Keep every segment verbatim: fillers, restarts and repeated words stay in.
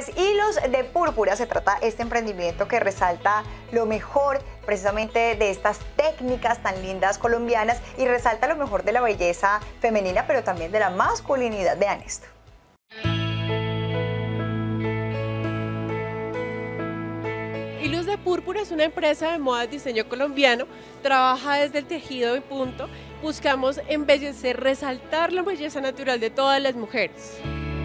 Pues Hilos de Púrpura se trata este emprendimiento que resalta lo mejor precisamente de estas técnicas tan lindas colombianas y resalta lo mejor de la belleza femenina, pero también de la masculinidad. Vean esto. Hilos de Púrpura es una empresa de moda y diseño colombiano, trabaja desde el tejido en punto, buscamos embellecer, resaltar la belleza natural de todas las mujeres.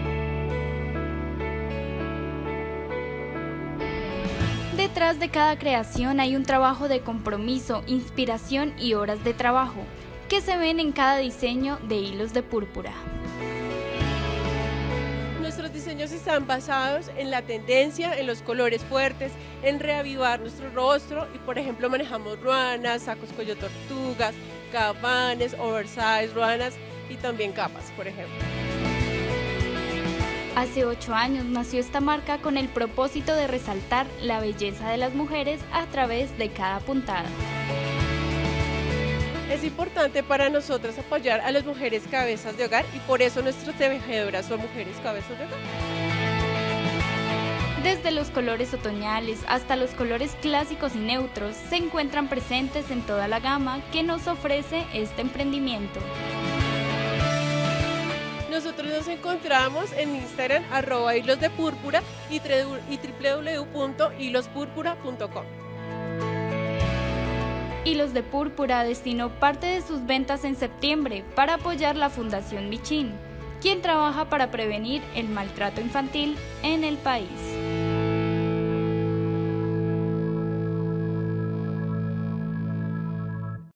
Detrás de cada creación hay un trabajo de compromiso, inspiración y horas de trabajo, que se ven en cada diseño de Hilos de Púrpura. Nuestros diseños están basados en la tendencia, en los colores fuertes, en reavivar nuestro rostro y, por ejemplo, manejamos ruanas, sacos cuello tortugas, gabanes, oversize, ruanas y también capas, por ejemplo. Hace ocho años nació esta marca con el propósito de resaltar la belleza de las mujeres a través de cada puntada. Es importante para nosotros apoyar a las mujeres cabezas de hogar y por eso nuestras tejedoras son mujeres cabezas de hogar. Desde los colores otoñales hasta los colores clásicos y neutros se encuentran presentes en toda la gama que nos ofrece este emprendimiento. Nosotros nos encontramos en Instagram, arroba hilos de púrpura y doble u doble u doble u punto hilos púrpura punto com. Hilos de Púrpura destinó parte de sus ventas en septiembre para apoyar la Fundación Michin, quien trabaja para prevenir el maltrato infantil en el país.